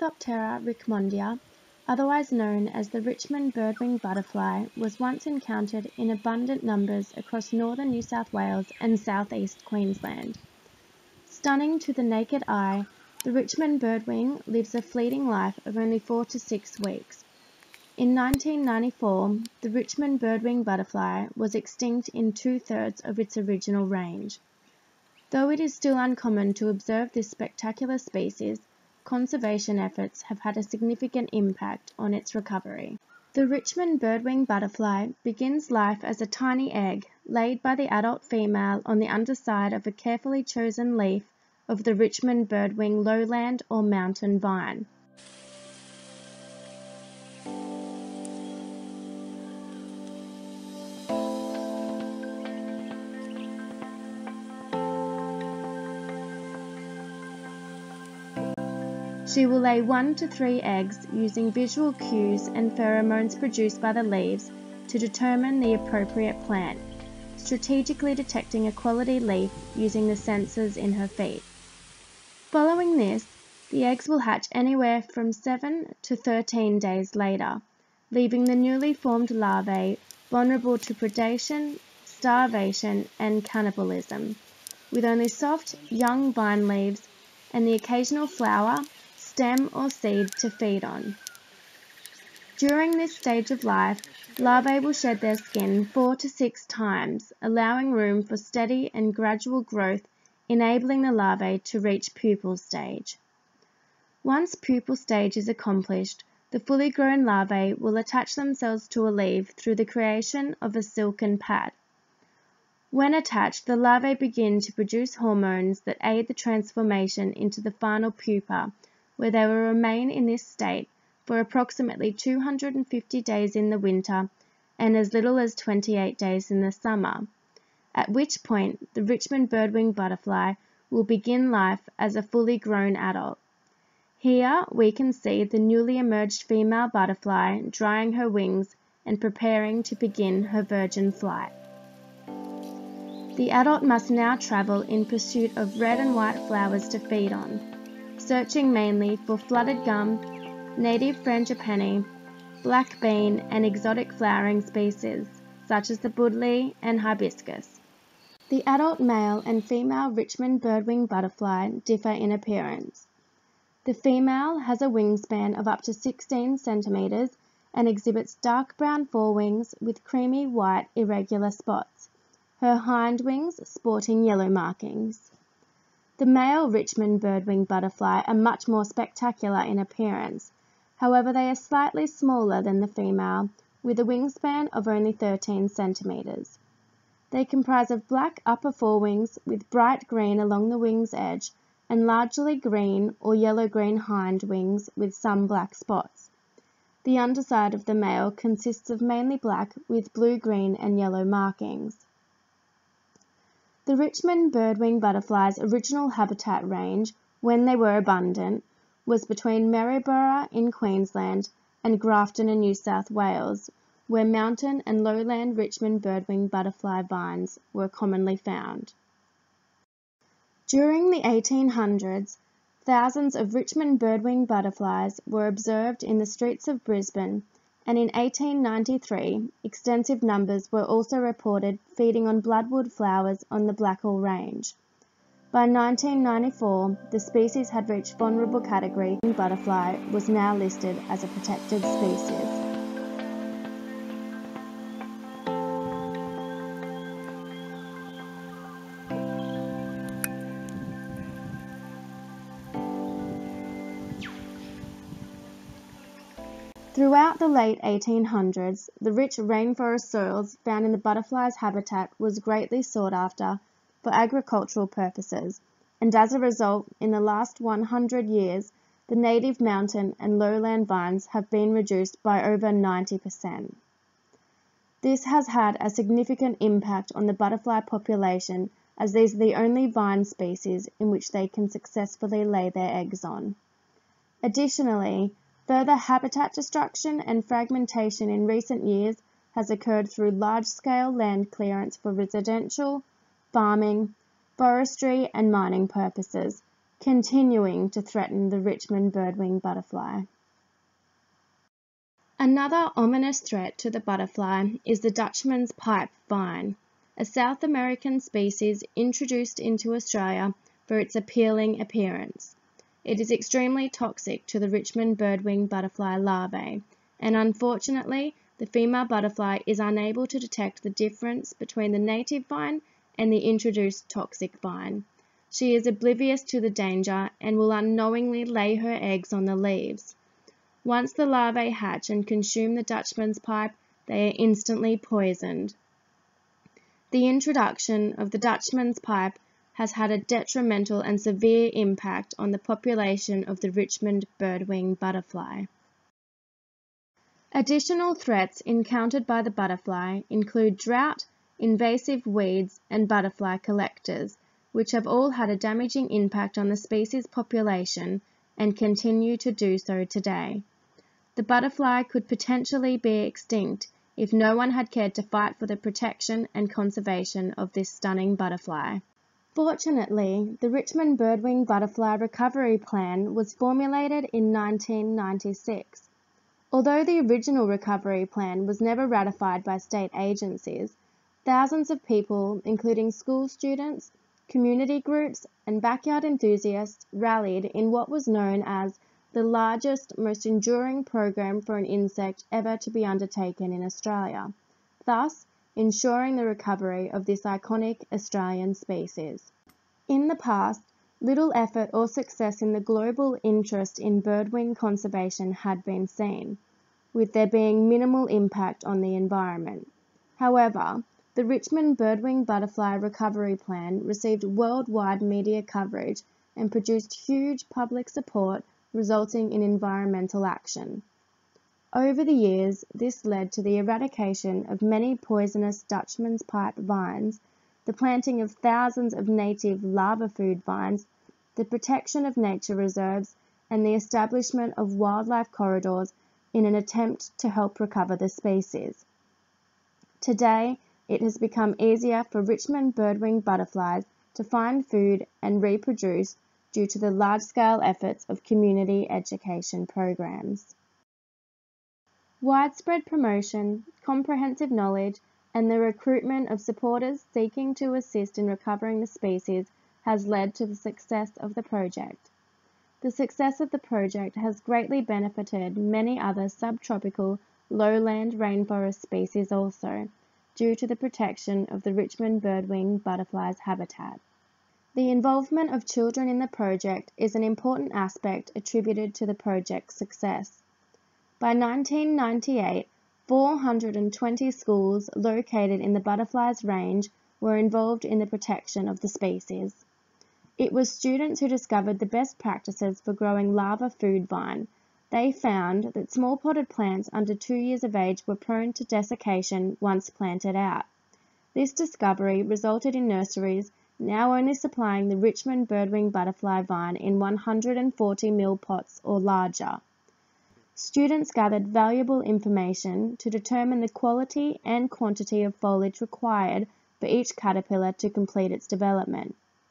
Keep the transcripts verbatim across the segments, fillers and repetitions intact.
Lepidoptera richmondia, otherwise known as the Richmond birdwing butterfly, was once encountered in abundant numbers across northern New South Wales and southeast Queensland. Stunning to the naked eye, the Richmond birdwing lives a fleeting life of only four to six weeks. In nineteen ninety-four, the Richmond birdwing butterfly was extinct in two-thirds of its original range. Though it is still uncommon to observe this spectacular species, conservation efforts have had a significant impact on its recovery. The Richmond birdwing butterfly begins life as a tiny egg laid by the adult female on the underside of a carefully chosen leaf of the Richmond birdwing lowland or mountain vine. She will lay one to three eggs using visual cues and pheromones produced by the leaves to determine the appropriate plant, strategically detecting a quality leaf using the sensors in her feet. Following this, the eggs will hatch anywhere from seven to thirteen days later, leaving the newly formed larvae vulnerable to predation, starvation, and cannibalism, with only soft, young vine leaves and the occasional flower, stem or seed to feed on. During this stage of life, larvae will shed their skin four to six times, allowing room for steady and gradual growth, enabling the larvae to reach pupal stage. Once pupal stage is accomplished, the fully grown larvae will attach themselves to a leaf through the creation of a silken pad. When attached, the larvae begin to produce hormones that aid the transformation into the final pupa, where they will remain in this state for approximately two hundred fifty days in the winter and as little as twenty-eight days in the summer, at which point the Richmond birdwing butterfly will begin life as a fully grown adult. Here we can see the newly emerged female butterfly drying her wings and preparing to begin her virgin flight. The adult must now travel in pursuit of red and white flowers to feed on, searching mainly for flooded gum, native frangipani, black bean, and exotic flowering species, such as the budleigh and hibiscus. The adult male and female Richmond birdwing butterfly differ in appearance. The female has a wingspan of up to sixteen centimeters and exhibits dark brown forewings with creamy white irregular spots, her hind wings sporting yellow markings. The male Richmond birdwing butterfly are much more spectacular in appearance, however they are slightly smaller than the female, with a wingspan of only thirteen centimeters. They comprise of black upper forewings with bright green along the wing's edge and largely green or yellow-green hind wings with some black spots. The underside of the male consists of mainly black with blue-green and yellow markings. The Richmond birdwing butterfly's original habitat range, when they were abundant, was between Maryborough in Queensland and Grafton in New South Wales, where mountain and lowland Richmond birdwing butterfly vines were commonly found. During the eighteen hundreds, thousands of Richmond birdwing butterflies were observed in the streets of Brisbane, and in eighteen ninety-three, extensive numbers were also reported feeding on bloodwood flowers on the Blackall Range. By nineteen ninety-four, the species had reached vulnerable category and butterfly was now listed as a protected species. Throughout the late eighteen hundreds, the rich rainforest soils found in the butterfly's habitat was greatly sought after for agricultural purposes, and as a result, in the last one hundred years, the native mountain and lowland vines have been reduced by over ninety percent. This has had a significant impact on the butterfly population, as these are the only vine species in which they can successfully lay their eggs on. Additionally, further habitat destruction and fragmentation in recent years has occurred through large-scale land clearance for residential, farming, forestry and mining purposes, continuing to threaten the Richmond birdwing butterfly. Another ominous threat to the butterfly is the Dutchman's pipe vine, a South American species introduced into Australia for its appealing appearance. It is extremely toxic to the Richmond birdwing butterfly larvae, and unfortunately, the female butterfly is unable to detect the difference between the native vine and the introduced toxic vine. She is oblivious to the danger and will unknowingly lay her eggs on the leaves. Once the larvae hatch and consume the Dutchman's pipe, they are instantly poisoned. The introduction of the Dutchman's pipe has had a detrimental and severe impact on the population of the Richmond birdwing butterfly. Additional threats encountered by the butterfly include drought, invasive weeds, and butterfly collectors, which have all had a damaging impact on the species population and continue to do so today. The butterfly could potentially be extinct if no one had cared to fight for the protection and conservation of this stunning butterfly. Fortunately, the Richmond Birdwing Butterfly Recovery Plan was formulated in nineteen ninety-six. Although the original recovery plan was never ratified by state agencies, thousands of people, including school students, community groups, and backyard enthusiasts, rallied in what was known as the largest, most enduring program for an insect ever to be undertaken in Australia, thus ensuring the recovery of this iconic Australian species. In the past, little effort or success in the global interest in birdwing conservation had been seen, with there being minimal impact on the environment. However, the Richmond Birdwing Butterfly Recovery Plan received worldwide media coverage and produced huge public support, resulting in environmental action. Over the years, this led to the eradication of many poisonous Dutchman's pipe vines, the planting of thousands of native larva food vines, the protection of nature reserves, and the establishment of wildlife corridors in an attempt to help recover the species. Today, it has become easier for Richmond birdwing butterflies to find food and reproduce due to the large-scale efforts of community education programs. Widespread promotion, comprehensive knowledge, and the recruitment of supporters seeking to assist in recovering the species has led to the success of the project. The success of the project has greatly benefited many other subtropical lowland rainforest species also, due to the protection of the Richmond birdwing butterfly's habitat. The involvement of children in the project is an important aspect attributed to the project's success. By nineteen ninety-eight, four hundred twenty schools located in the butterfly's range were involved in the protection of the species. It was students who discovered the best practices for growing larva food vine. They found that small potted plants under two years of age were prone to desiccation once planted out. This discovery resulted in nurseries now only supplying the Richmond birdwing butterfly vine in one hundred forty millimeter pots or larger. Students gathered valuable information to determine the quality and quantity of foliage required for each caterpillar to complete its development.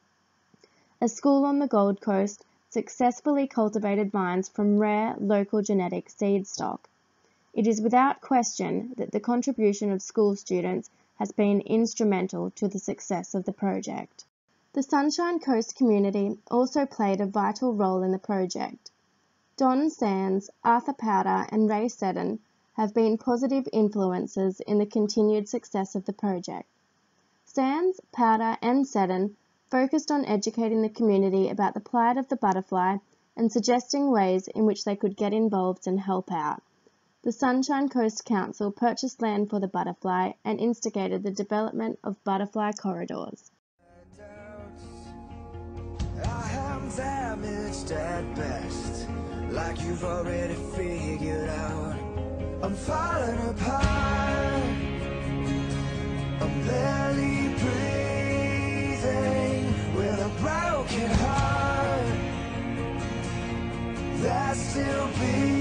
A school on the Gold Coast successfully cultivated vines from rare local genetic seed stock. It is without question that the contribution of school students has been instrumental to the success of the project. The Sunshine Coast community also played a vital role in the project. Don Sands, Arthur Powder, and Ray Seddon have been positive influences in the continued success of the project. Sands, Powder, and Seddon focused on educating the community about the plight of the butterfly and suggesting ways in which they could get involved and help out. The Sunshine Coast Council purchased land for the butterfly and instigated the development of butterfly corridors. I am damaged at best, like you've already figured out. I'm falling apart, I'm barely breathing with a broken heart that still beats.